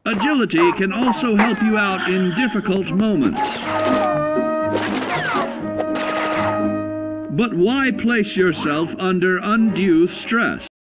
Agility can also help you out in difficult moments. But why place yourself under undue stress?